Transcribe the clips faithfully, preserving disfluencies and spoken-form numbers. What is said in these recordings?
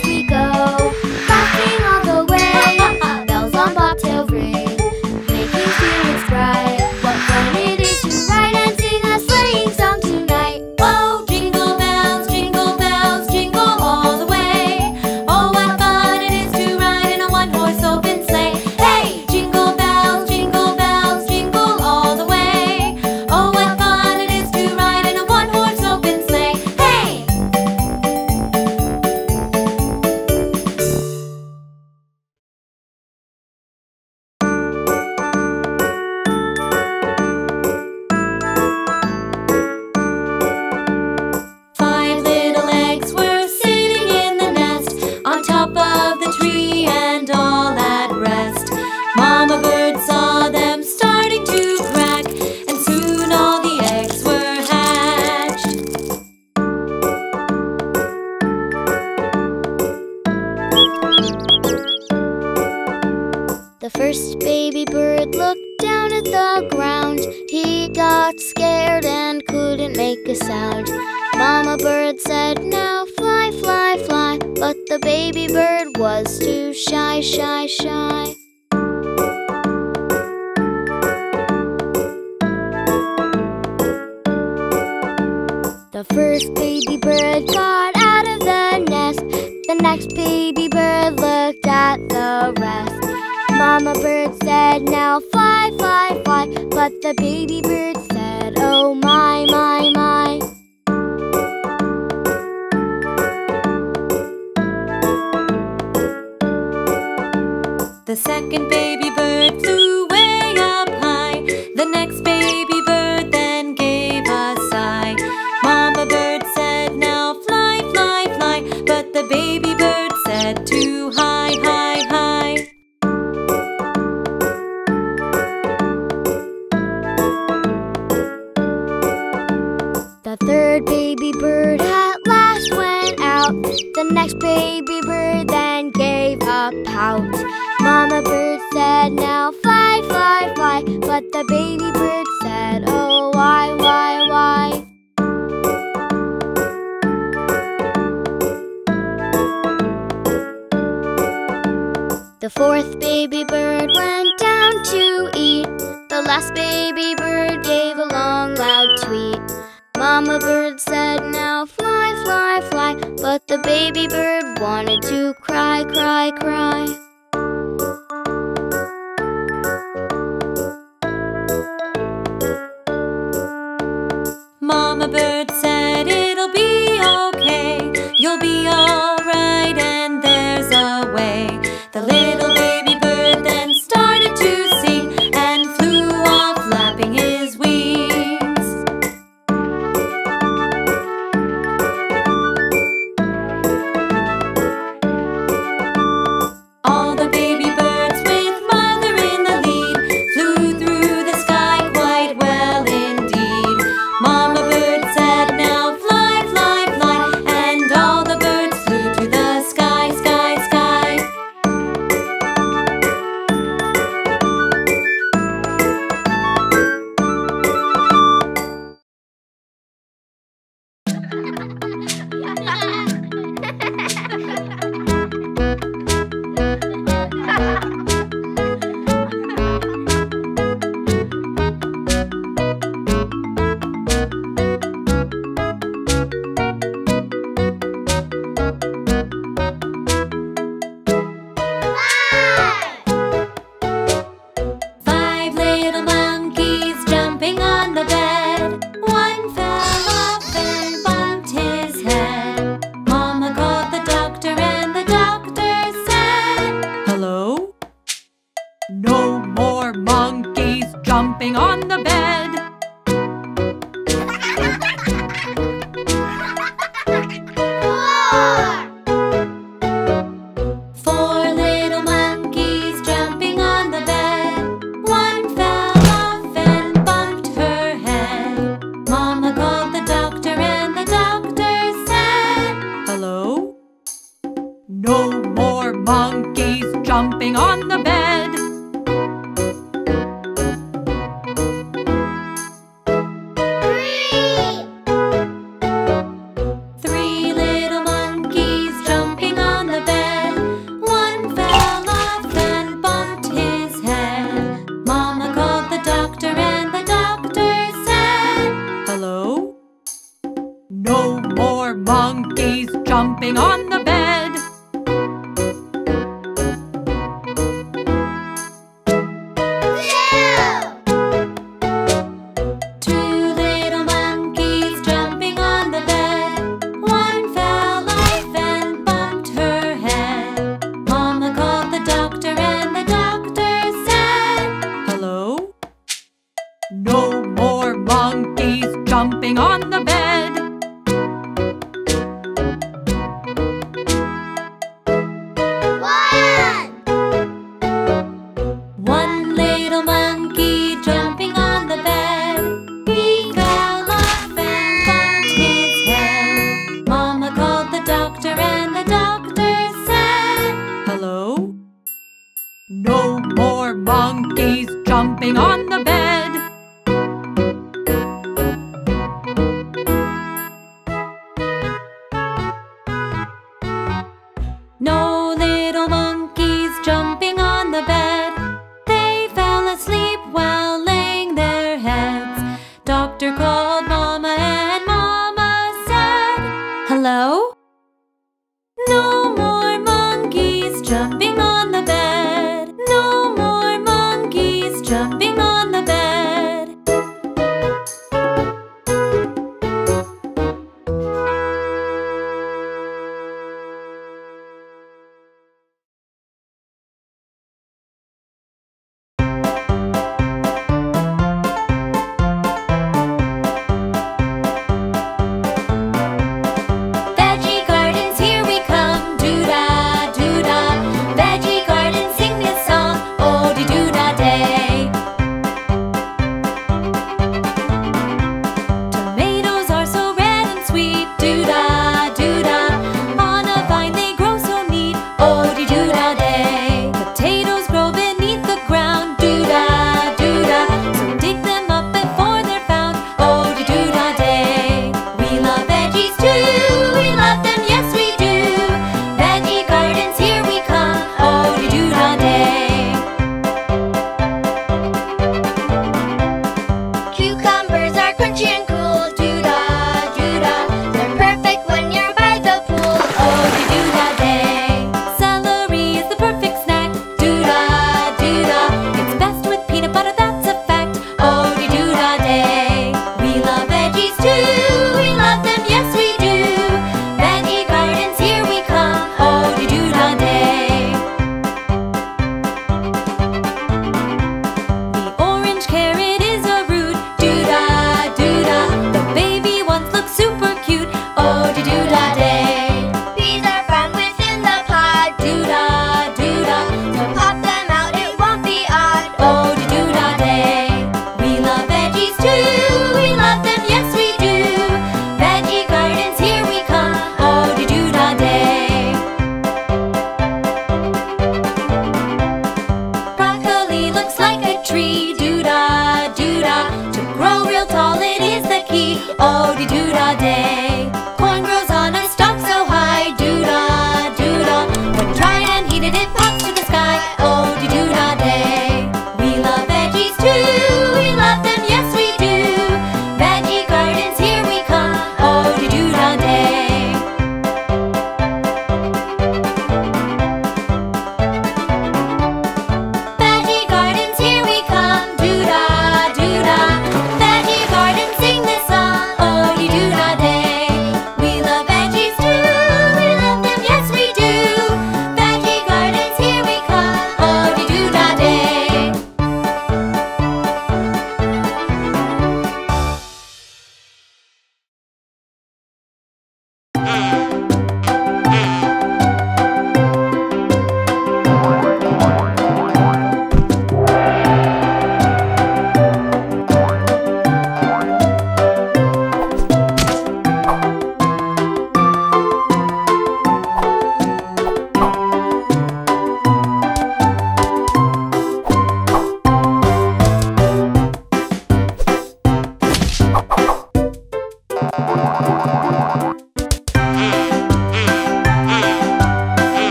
as we go, laughing all the way. Bells on bobtail ring, making spirits bright. What fun it is to ride and sing a sleighing song tonight. Oh, jingle bells, jingle bells, jingle all the way. Oh, what fun it is to ride in a one-horse open sleigh. Hey, jingle bells, jingle bells, jingle all the way. Oh, what fun it is to ride in a one-horse open sleigh. Hey! Five little eggs were sitting in the nest, on top of the tree and all at rest. Mama bird saw them starting to crack, and soon all the eggs were hatched. The first baby bird looked down at the ground. He got scared and couldn't make a sound. Mama bird said, "Now fly, fly, fly," but the baby bird was too shy, shy, shy. The first baby bird got out of the nest. The next baby bird looked at the rest. Mama bird said, "Now fly, fly, fly," but the baby bird said, "Oh my, my, my." The second baby bird flew way up high. The next baby bird then gave a sigh. Mama bird said, "Now fly, fly, fly," but the baby bird said, "Too high, high, high." The third baby bird at last went out. The next baby bird then gave a pout. Mama bird said, "Now fly, fly, fly," but the baby bird said, "Oh, why, why, why?" The fourth baby bird went down to eat. The last baby bird gave a long, loud tweet. Mama bird said, "Now fly, fly, fly," but the baby bird wanted to cry, cry, cry. Mama bird said, "It'll be okay, you'll be alright, and there's a way." The little baby bird then started to sing and flew off flapping his wings. All the baby birds with mother in the lead flew through the sky quite well indeed. Mama bird said, "Now fly, fly, fly," and all the birds flew to the sky, sky, sky. Five little monkeys jumping on the bed. One fell off and bumped his head. Mama called the doctor and the doctor said, Hello? No more monkeys jumping on the bed. No more monkeys jumping on the bed. Two little monkeys jumping on the bed. One fell off and bumped her head. Mama called the doctor and the doctor said, Hello? No more monkeys jumping on the bed.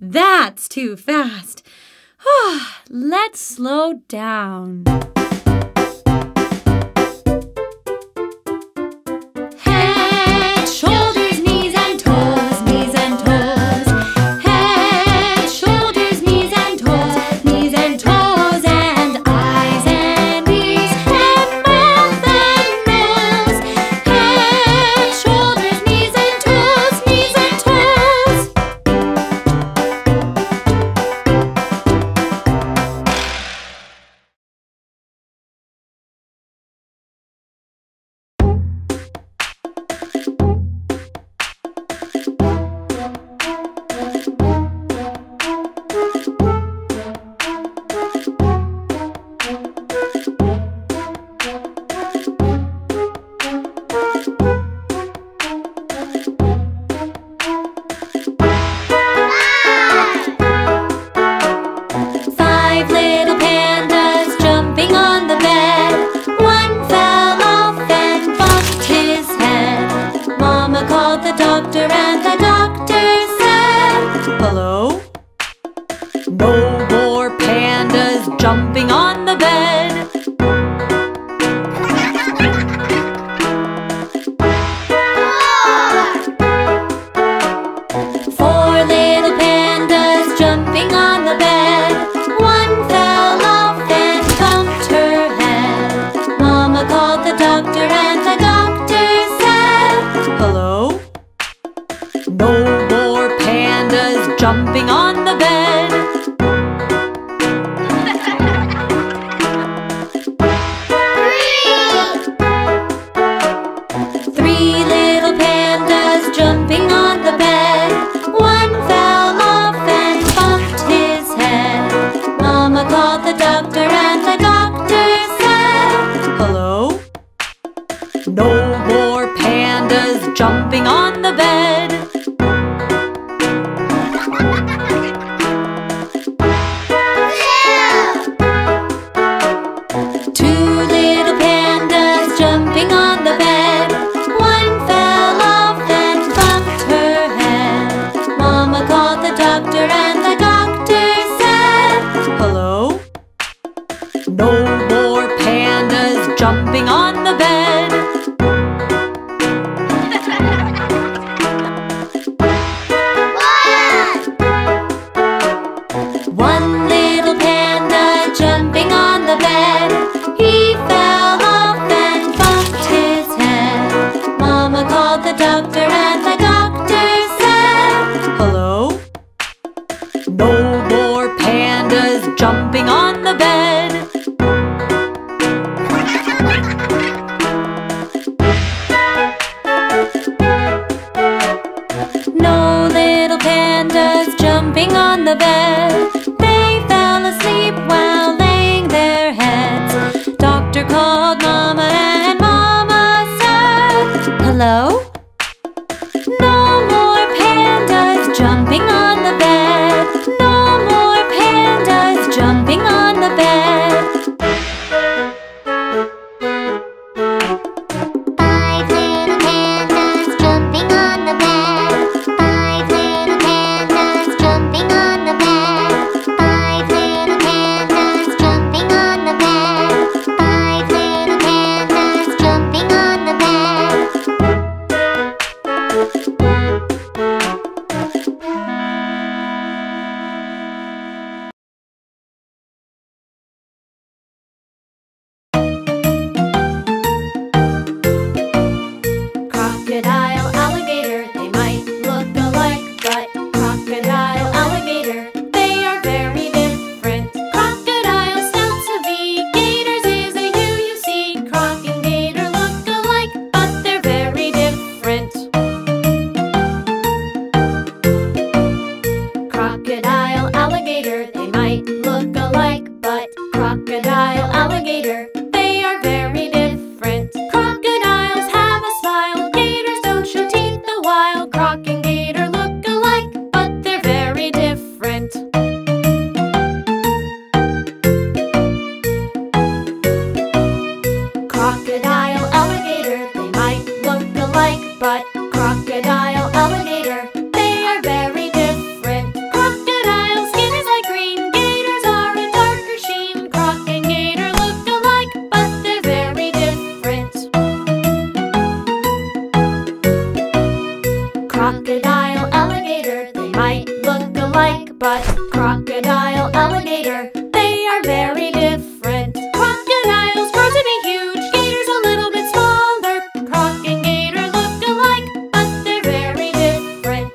That's too fast. Let's slow down. Head, shoulders, knees and toes, knees and toes. Head, shoulders, knees and toes, knees and toes, and eyes and ears and mouth and nose. Head, shoulders, knees and toes, knees and toes. Five little pandas jumping on the bed. One fell off and bumped his head. Mama called the doctor and the doctor said, "Hello? No more pandas jumping on the bed." Four little pandas jumping on the bed. One fell off and bumped her head. Mama called the doctor and the doctor said, "Hello? No more pandas jumping on the bed." Three little pandas jumping on the bed. One fell off and bumped his head. Mama called the doctor and the doctor said, "Hello? No more pandas jumping on the bed." Two little pandas jumping on the bed. One fell off and bumped her head. Mama called the doctor and the doctor said, "Hello? No more pandas jumping on the bed." One little panda jumping on the bed. He fell off and bumped his head. Mama called the doctor and the doctor said, "Hello? No more pandas jumping on the bed." No little pandas jumping on the bed. They fell asleep while laying their heads. Doctor called Mama and Mama said, "Hello? No more pandas jumping on the bed. No more pandas jumping on the bed." Five little pandas jumping on the bed. Five little pandas jumping on the bed. But crocodile, alligator, they are very different. Crocodiles grow to be huge, gators a little bit smaller. Croc and gator look alike, but they're very different.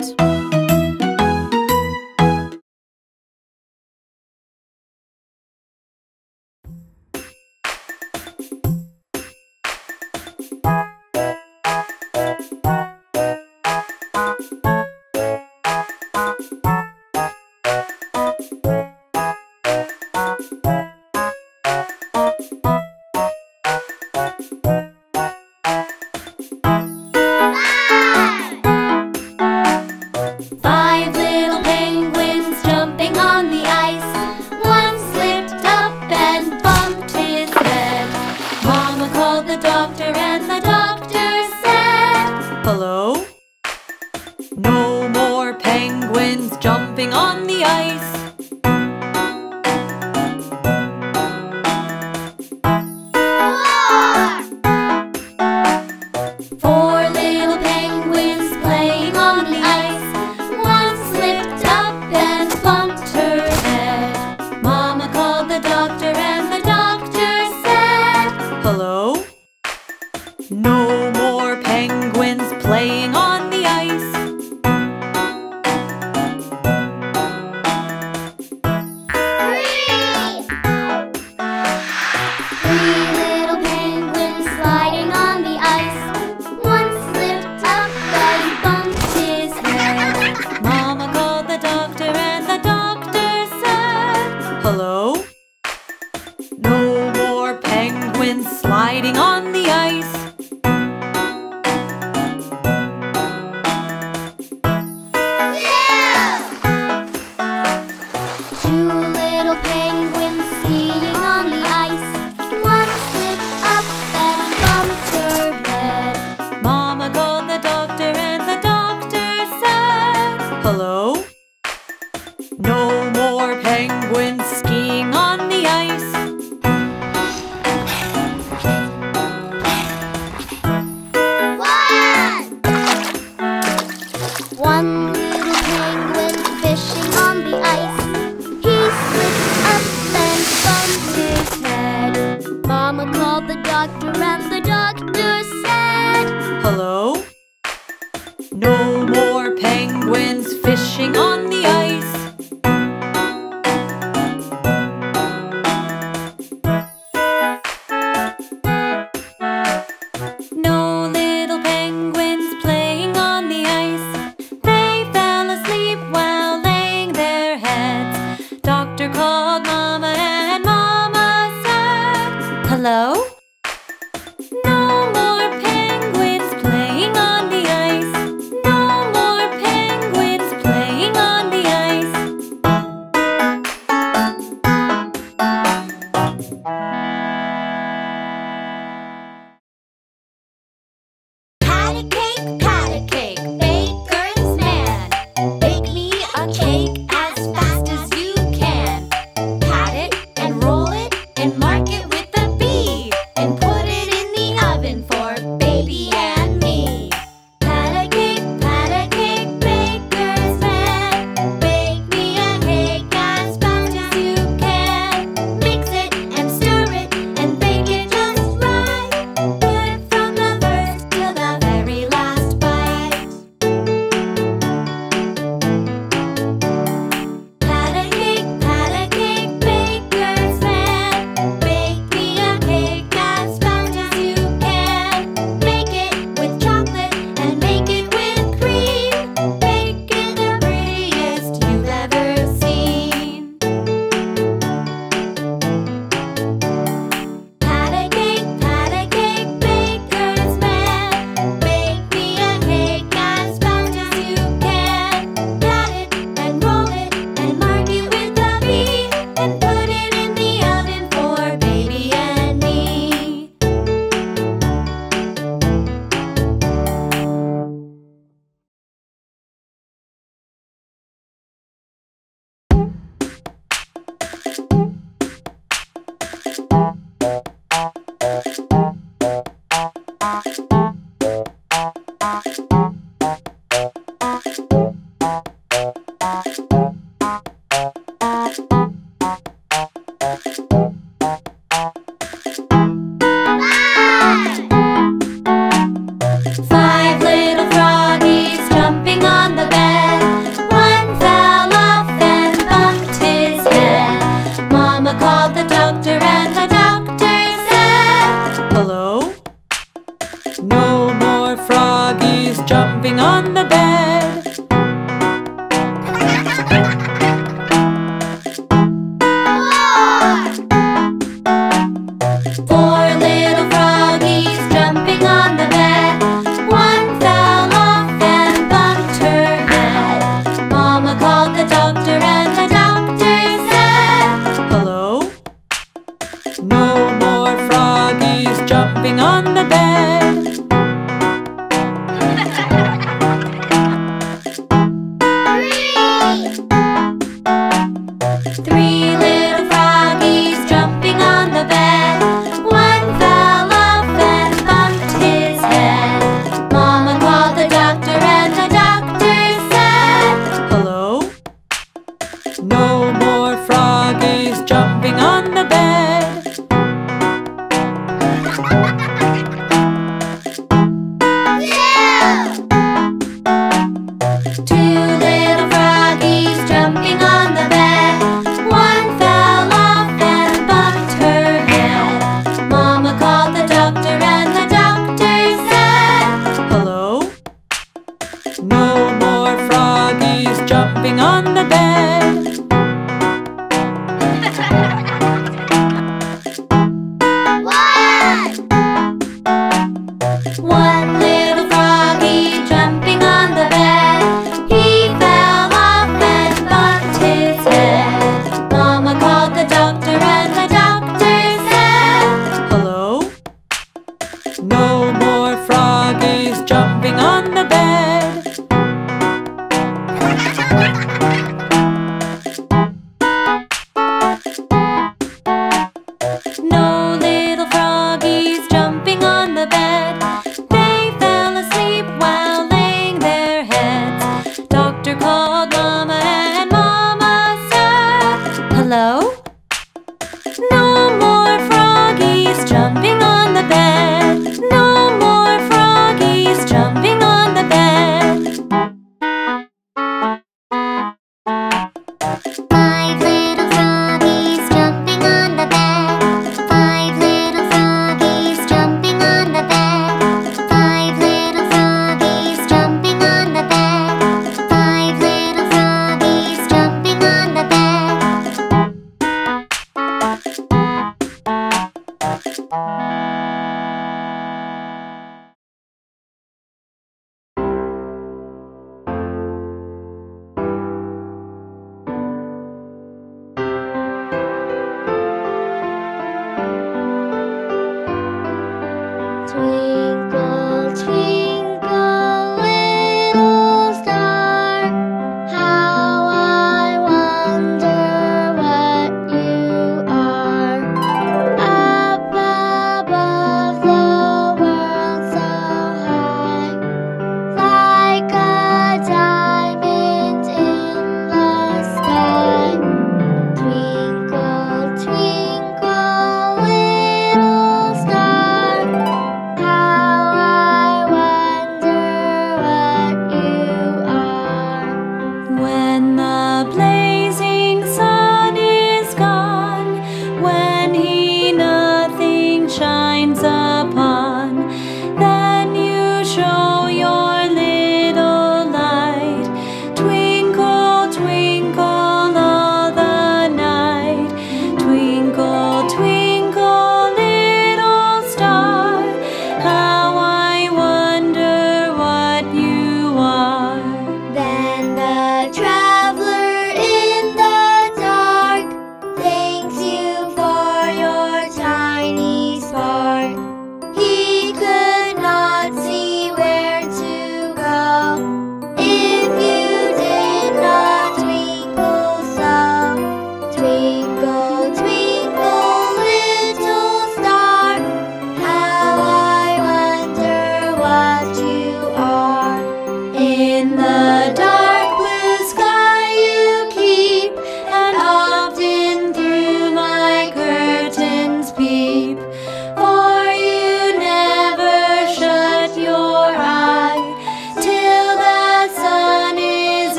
Five little penguins jumping on the ice. One slipped up and bumped his head. Mama called the doctor and the doctor said, Hello? No more penguins jumping on the ice. Four little penguins playing on the ice. One slipped up and bumped her head. Mama called the doctor and the doctor said, Hello? No more penguins playing on the ice. Three little penguins sliding on the ice. One slipped up and bumped his head. Mama called the doctor and the doctor said, Hello? No more penguins sliding on the ice. Two little penguins skiing on the ice. One slipped up and bumped her head. Mama called the doctor and the doctor said, Hello? No more penguins skiing on the ice. One little penguin fishing on the ice. He slipped up and bumped his head. Mama called the doctor and the doctor said, Hello? No more penguins fishing on the ice. No more froggies jumping on the bed. Yeah! Two little froggies jumping on the bed. One fell off and bumped her head. Mama called the doctor and the doctor said, Hello? No more froggies jumping on the bed.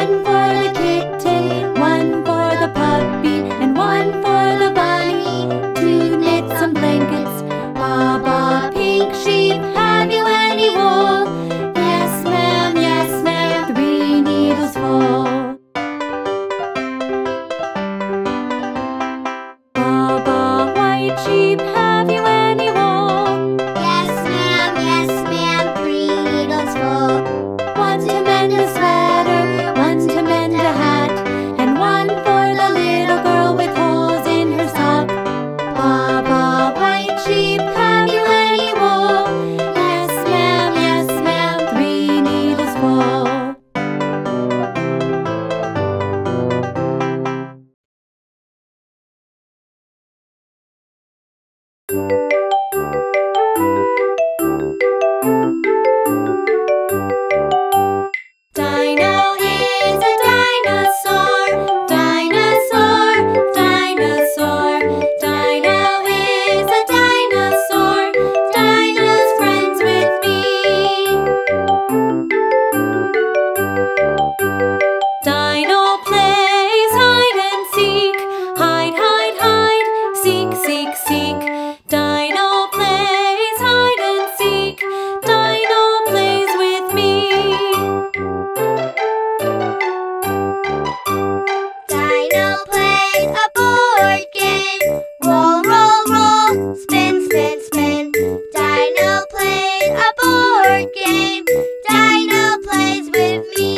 One for the kitten, one for the puppy, and one for the bunny. To knit some blankets. Baba Pink Sheep, have you any wool? Yes ma'am, yes ma'am, three needles full. Baba White Sheep, have you any wool? Yes ma'am, yes ma'am, three needles full. One to mend a sweater, one to mend a hat, and one for the little girl with holes in her sock. Baba White Sheep, have you any wool? Yes ma'am, yes ma'am, three needles full. Dino is a dinosaur, dinosaur, dinosaur. Dino is a dinosaur, Dino's friends with me. Dino plays hide and seek, hide, hide, hide, seek, seek, seek. Dino plays hide and seek, Dino plays with me. Dino plays a board game. Roll, roll, roll, spin, spin, spin. Dino plays a board game. Dino plays with me.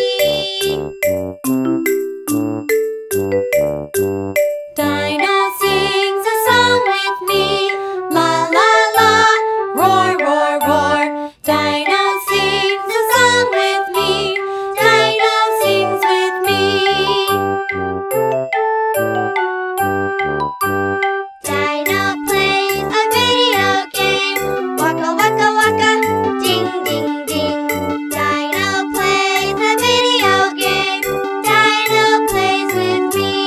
Dino sings a song with me. La la la, roar, roar, roar. Dino sings a song with me. Dino sings with me. Dino plays a video game. Waka, waka, waka, ding, ding, ding. Dino plays a video game. Dino plays with me.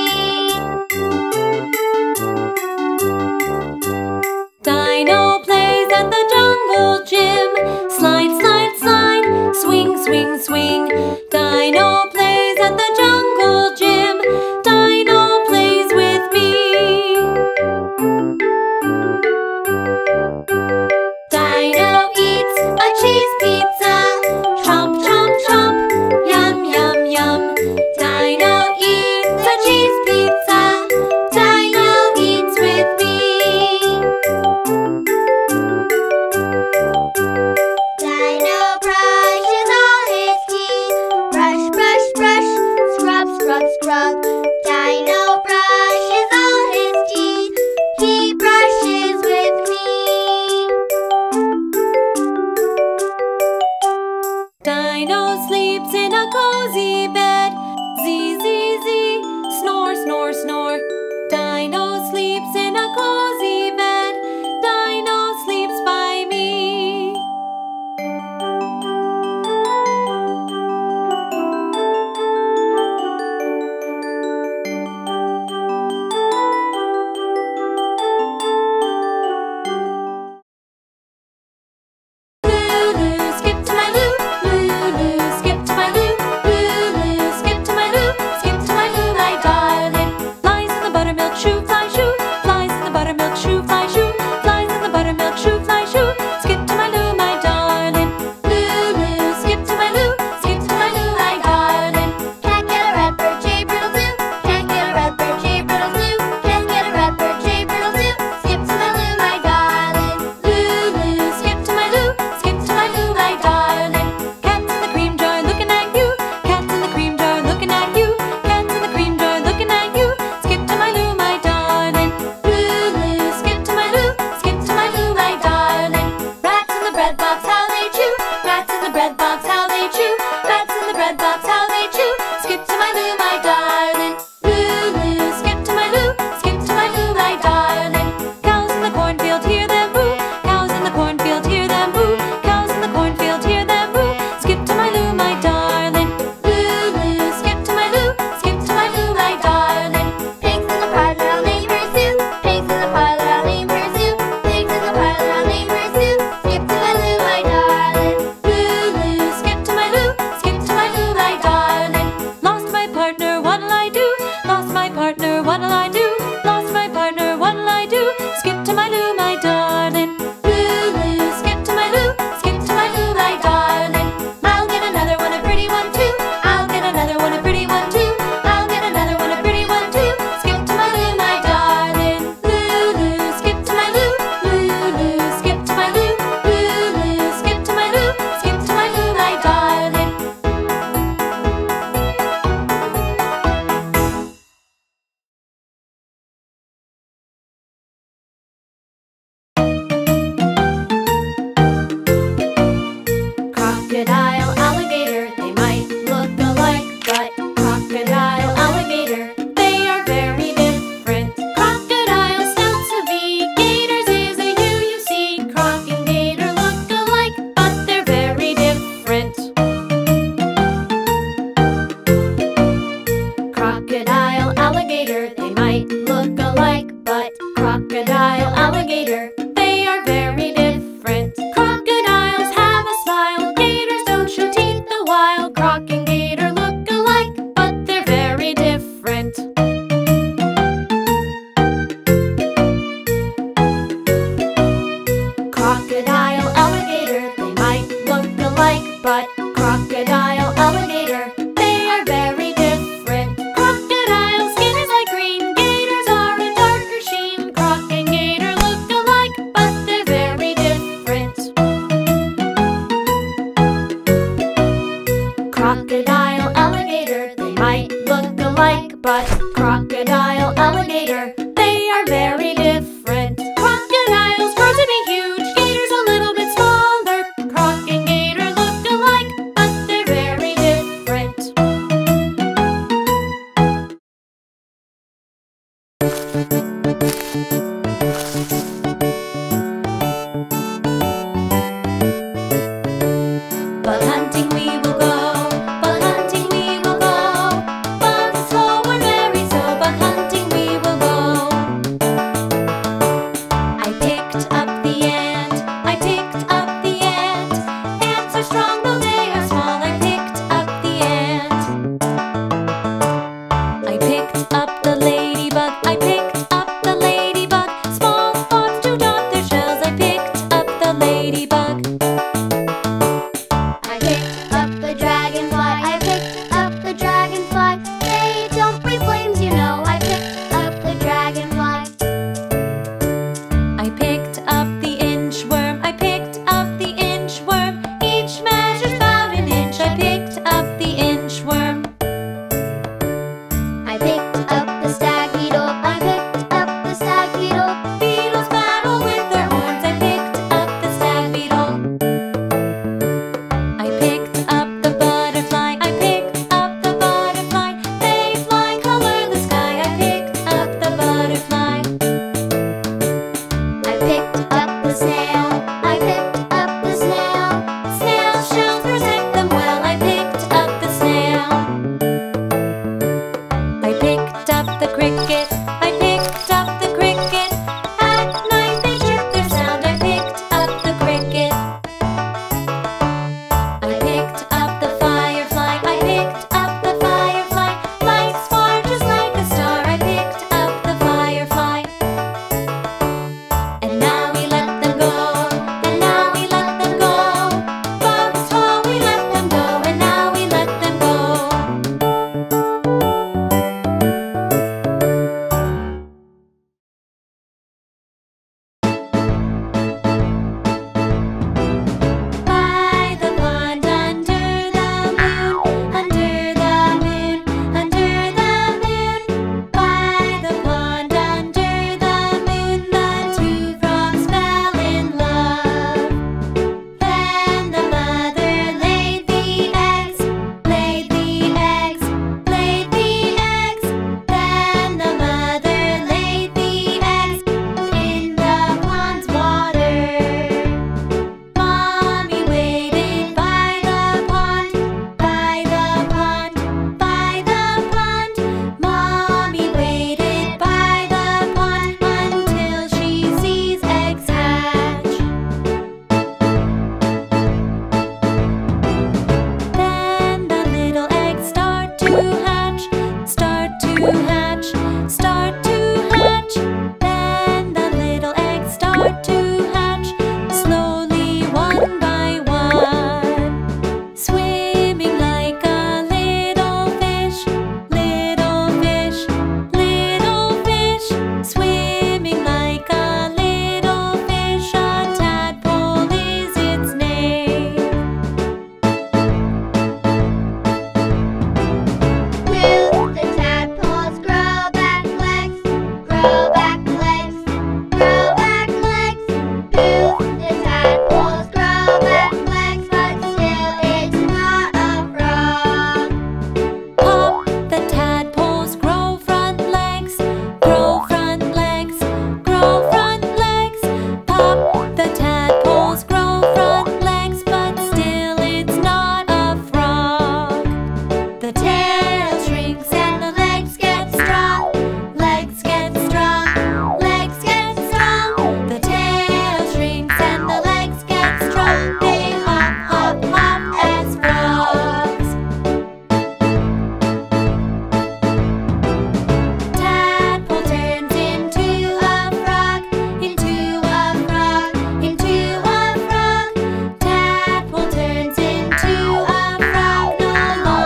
Dino plays at the jungle gym. Slide, slide, slide, swing, swing, swing. Dino plays at the jungle gym. Dino plays with me. Dino eats a cheese pizza. Chomp, chomp, chomp, yum, yum, yum. Dino eats a cheese pizza. Dino eats with me. Dino brushes all his teeth. Brush, brush, brush, scrub, scrub, scrub. Dino brushes all his teeth. He brushes with me. Dino sleeps in a cozy bed. Z, z, z, snore, snore, snore. Dino sleeps in a cozy bed. Dino sleeps by me. Lulu, skip to my loo. Lulu, skip to my loo. alligator. They are very different. Crocodile skin is light green. Gators are a darker sheen. Croc and gator look alike, but they're very different. Crocodile, alligator, they might look alike, but crocodile, alligator, they are very different. Crocodiles grow to be huge, gators a little bit smaller. Croc and gator look alike, but they're very different. Bug hunting we will go, bug hunting we will go. Bugs forward very slow, bug hunting we will go. I picked up the ant, I picked up the ant. Ants are strong though they are small, I picked up the ant. I picked up the ladybug, I picked up the ladybug. Small spots to dot their shells, I picked up the ladybug. I picked up the dragonfly, I picked up the dragonfly. They don't breathe flames, you know, I picked up the dragonfly. I picked up the inchworm, I picked up the inchworm. Each measures about an inch, I picked up the inchworm. I picked up the stag beetle, I picked up the stag beetle. Beetles battle with their horns, I picked up the stag beetle. I picked up the butterfly, I picked up the butterfly. They fly, color the sky, I picked up the butterfly. I picked up the snail, I picked up the snail. Snail shells protect them well, I picked up the snail. I picked up the cricket, I picked up the cricket. At night they chirp their sound, I picked up the cricket. I picked up the firefly, I picked up the firefly. Lights far just like a star, I picked up the firefly. And now we let them go, and now we let them go. Bugs fall, we let them go, and now we let them go. By the pond, under the moon, under the moon, under the moon. By the pond, under the moon, the two frogs fell in love. Then the mother laid the eggs, laid the eggs, laid the eggs. Then the mother laid the eggs in the pond's water. Mommy waited by the pond, by the pond, by the pond. Mommy waited by the pond until she sees eggs hatch. Then the little eggs start to hatch, start to hatch, start to hatch. Then the little eggs start to hatch, slowly one by one. Swimming like a little fish, little fish, little fish. Swimming like a little fish, a tadpole is its name. Will the tadpoles grow back legs, grow back legs, grow back legs? Will the tadpoles grow back legs, but still it's not a frog? Pop, the tadpoles grow front legs, grow front legs, grow front legs. Pop, the tadpoles grow front legs, but still it's not a frog. The tail shrinks and the legs get strong, legs get strong, legs get strong. The tail shrinks and the legs get strong. They hop, hop, hop as frogs. Tadpole turns into a frog, into a frog, into a frog. Tadpole turns into a frog, no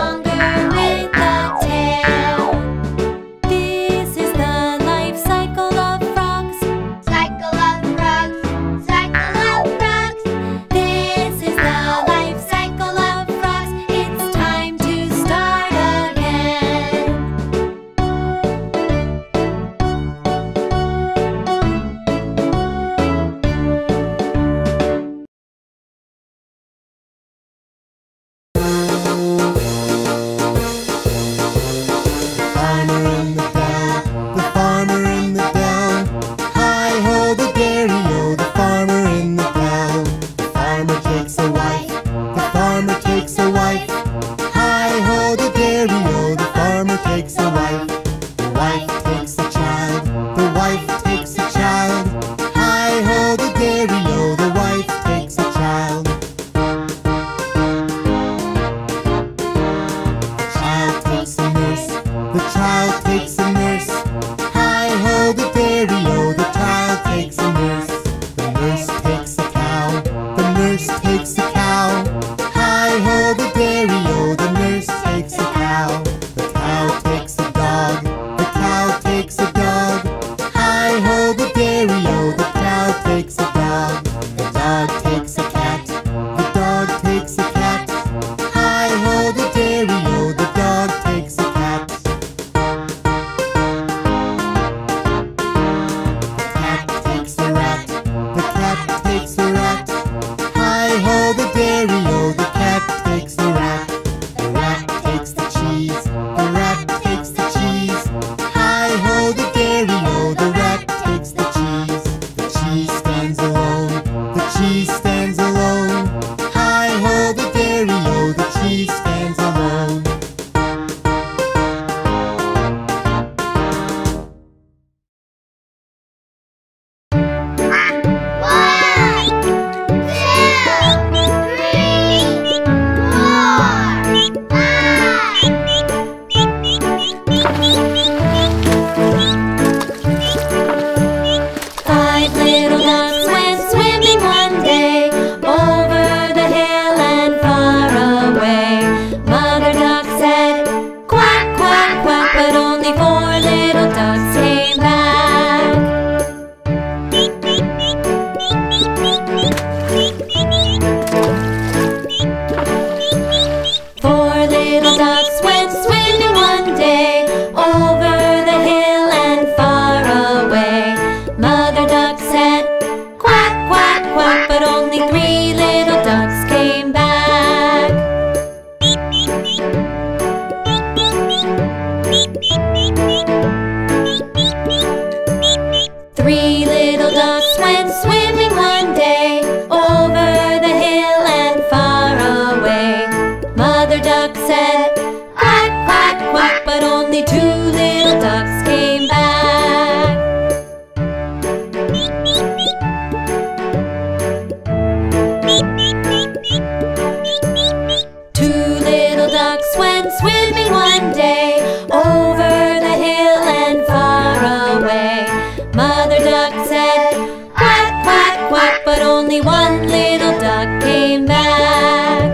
swimming one day over the hill and far away. Mother duck said, quack, quack, quack, but only three little ducks came back. Three little ducks went swimming one day over the hill and far away. Mother duck said, quack, quack, quack, but only two little ducks came back. Two little ducks went swimming one day over the hill and far away. Mother duck said, quack, quack, quack, but only one little duck came back.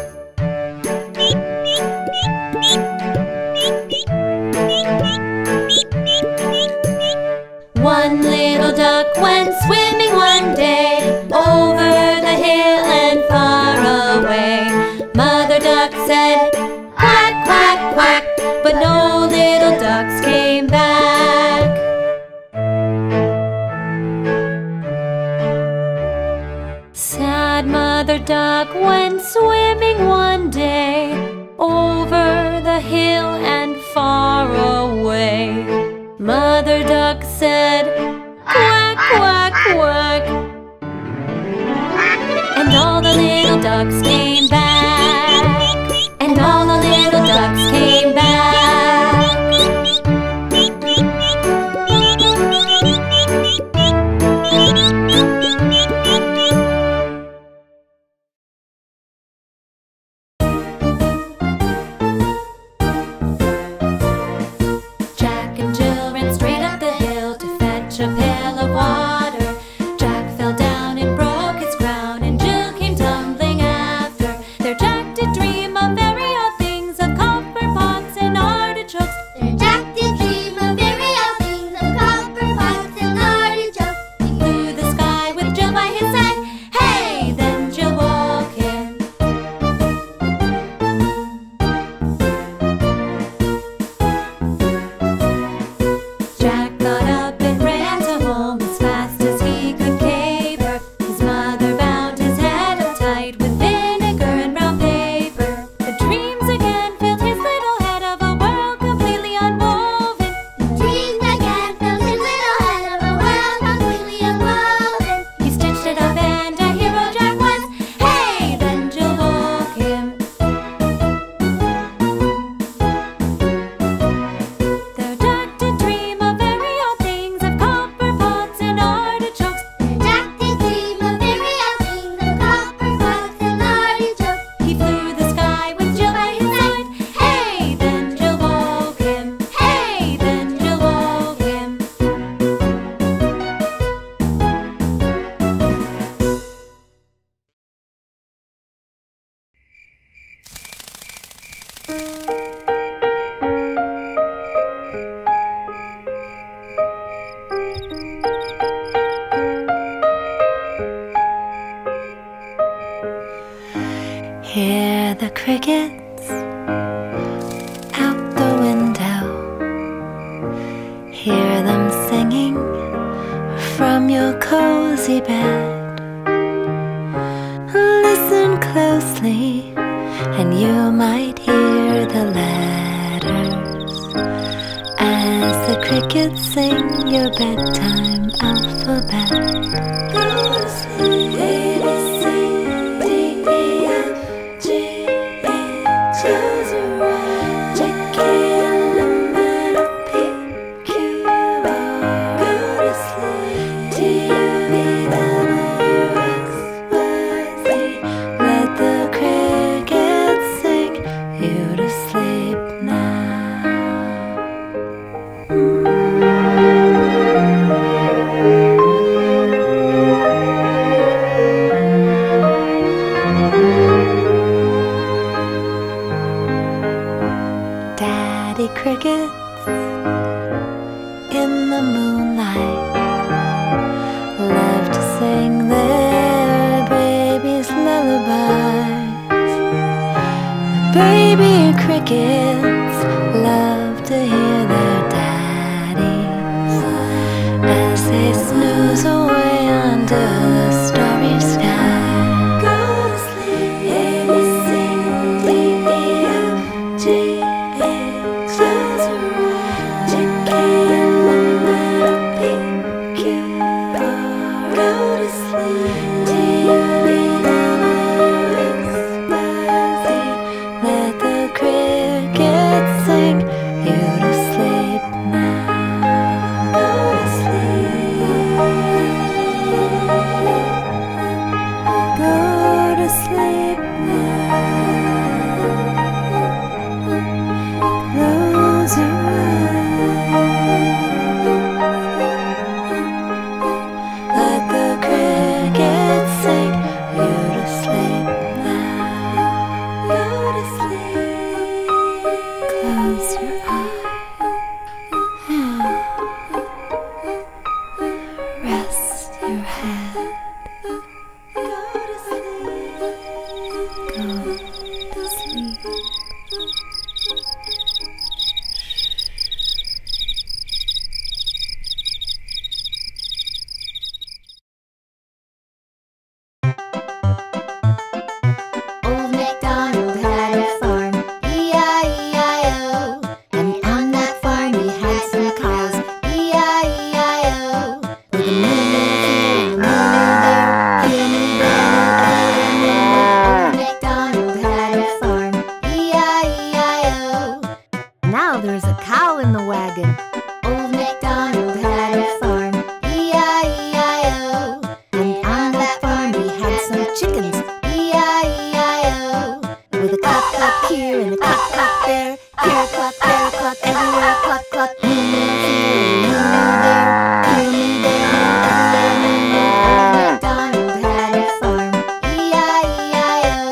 One little duck went swimming one day over the hill and far away. Mother duck said, quack, quack, quack, but no little ducks came back. Sad Mother Duck went swimming one day over the hill and far away. Mother Duck said, quack, quack, quack, and all the little ducks came back. And all the little ducks came back. Jack and Jill ran straight up the hill to fetch a pail of water. Jack fell down and broke his crown, and Jill came tumbling after. Their Jack did dream of very odd things, of copper pots and artichokes. Their Jack did dream of very odd things, of copper pots and artichokes. He flew the sky with Jill by his side. Hey, then Jill woke him. Jack got up and ran to home as fast as he could caper. His mother bound his head up tight with vinegar and brown paper. The dreams again filled his little head of a world completely unwoven. Dreamed again filled his little head of a world completely unwoven. He stitched it up and a hero Jack was. Hey, then Jill woke him. Their Jack did dream of very odd things, of copper pots and artichokes. Their Jack did dream of very odd things, of copper pots and artichokes. He flew the sky with Jill by his side. Hey, then Jill woke him. Hey, then Jill woke him. Hear the crickets out the window. Hear them singing from your cozy bed. Listen closely, and you might hear the letters as the crickets sing your bedtime alphabet. Go to sleep. A, B, C, D, E, F, G, H, choose a right. J, K, L, M, N, O, P, Q, R. Go to sleep. T, U, V, W, X, Y, Z. Let the crickets sing you to sleep now. Daddy crickets in the moonlight love to sing their baby's lullabies. The baby crickets to hear their daddies as they snooze away under the starry sky. Go to sleep, A, B, C, D, E, F, G, H, close your eyes. Chicken, banana, P, Q, R. Go to sleep, T, U, V, W, X, Y, Z. Let the crickets sing you to sleep now. Go to sleep. Go to sleep now. Close your eyes. Let the crickets sing you to sleep now. Go to sleep. Close your eyes. Rest your head. Go to sleep. Go to sleep. Old MacDonald had a farm, E I E I O. And on that farm he had some cows, E I E I O. With a moo here and a moo there, here and there, Old MacDonald had a farm, E I E I O. Now there's a cow in the wagon. Old MacDonald had a farm, E I E I O. And on that farm he had some chickens, E I E I O. With a cluck cluck here and a cluck cluck there, here a cluck, there a cluck, everywhere a cluck cluck. Moo moo here and a moo there, here a moo there, everywhere a moo. Old MacDonald had a farm, E I E I O.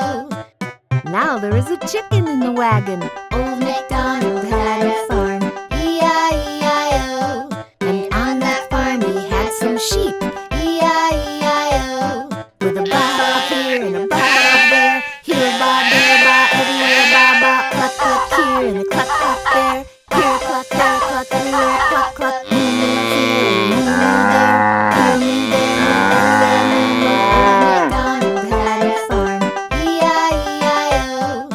Now there is a chicken in the wagon. Old MacDonald had a farm, E I E I O. And on that farm he had some sheep, E I E I O. With a bob here and a bob there, here a bob, there a bob, everywhere a bob, bob, cluck cluck here and a cluck cluck there, here a cluck, there a cluck, everywhere a cluck cluck. Moo moo here and a moo there, here a moo there, everywhere a moo. Old MacDonald had a farm, E I E I O.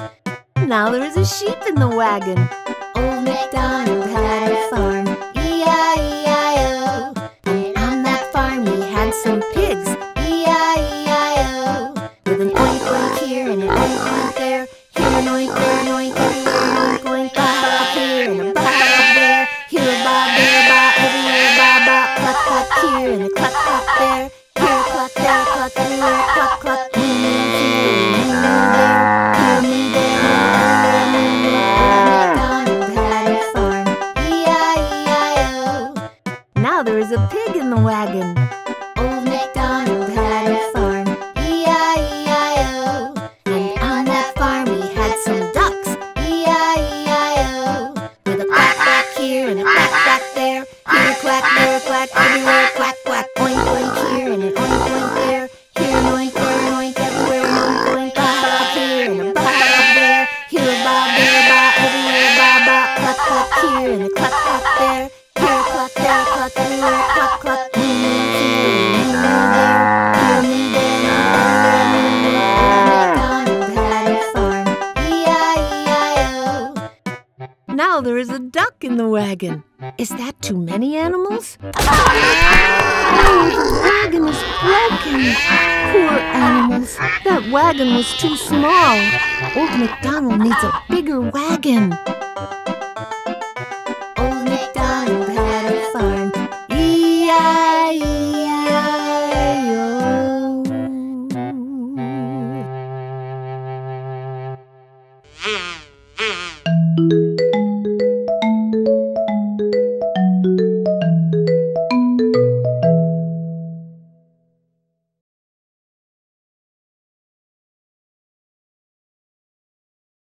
Now there is a sheep in the wagon. Old MacDonald had a farm, E I E I O. And on that farm he had some pigs, E I E I O. With an oink oink here and an oink oink there, here an oink, there an oink, everywhere an oink oink, bob here and a bob there, here a bob, there a bob, everywhere a bob, bob, cluck cluck here and a cluck cluck there, here a cluck, there a cluck, everywhere a cluck cluck. Moo moo here and a moo there, here a moo there, everywhere a moo. Old MacDonald had a farm, E I E I O. Now there is a pig in the wagon. Old MacDonald had a farm, E I E I O. And on that farm he had some ducks, E I E I O. With a quack quack here and a quack quack there, here a quack, there a quack, everywhere a quack quack. Oink oink here and an oink oink there, here an oink, there an oink, everywhere an oink oink. Bob here and a bob there, here a bob, there a bob, everywhere a bob, bob, cluck cluck here and a cluck cluck there, here a cluck, there a cluck, everywhere a cluck cluck. Moo moo here and a moo there, here a moo there, everywhere a moo. Old MacDonald had a farm, E I E I O. Now there is a duck in the wagon. Is that too many animals? Oh, the wagon is broken. Poor animals. That wagon was too small. Old MacDonald needs a bigger wagon.